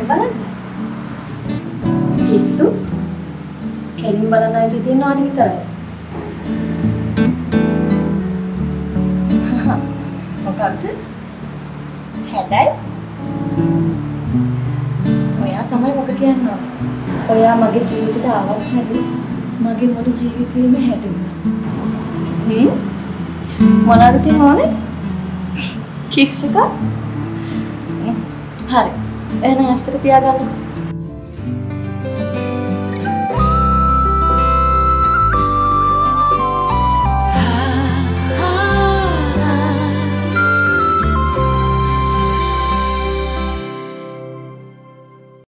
කෙලින් බලන්න. පිස්සු. කෙලින් බලන්න ඇති තියෙනවාට විතරයි. මොකක්ද? හැබැයි ඔයා තමයි මොක කියනවා. ඔයා මගේ ජීවිතේට ආවත් හැදි මගේ මුළු ජීවිතේම හැදුණා. මොනවද තියෙන්නේ? කිස් එක? හරි. එහෙනම් ඇස්තර පියාගන්නකෝ.